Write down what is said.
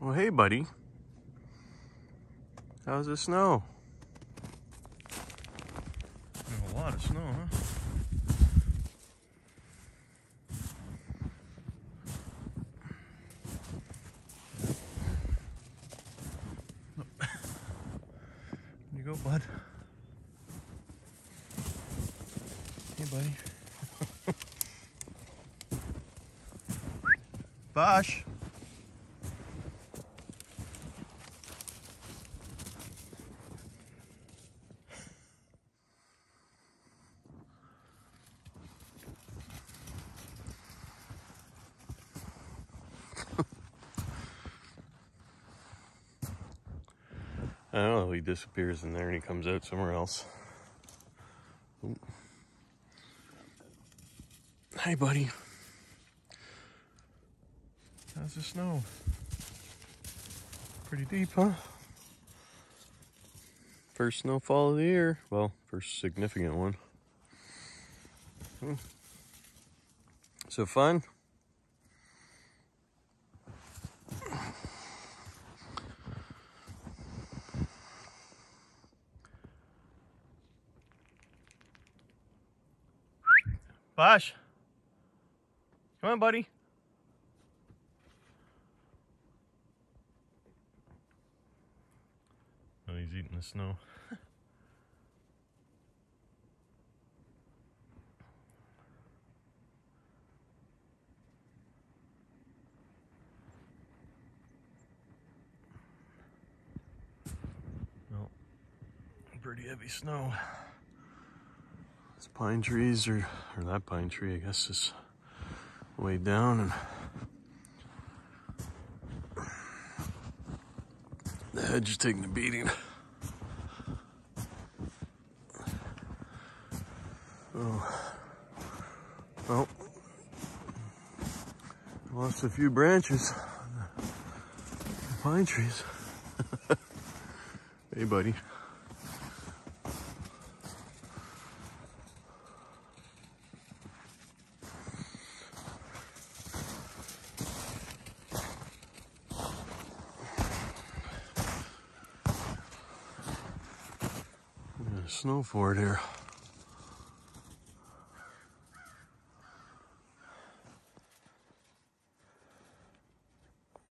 Well, hey, buddy. How's the snow? A lot of snow, huh? There you go, bud. Hey, buddy. Bosh. I don't know, he disappears in there and he comes out somewhere else. Ooh. Hi, buddy. How's the snow? Pretty deep, huh? First snowfall of the year. Well, first significant one. So fun? Bosh, come on, buddy. Oh, he's eating the snow. Well, pretty heavy snow. These pine trees or that pine tree, I guess, is way down, and the hedge is taking a beating. Oh, well, lost a few branches on the pine trees. Hey, buddy. Snow fort here.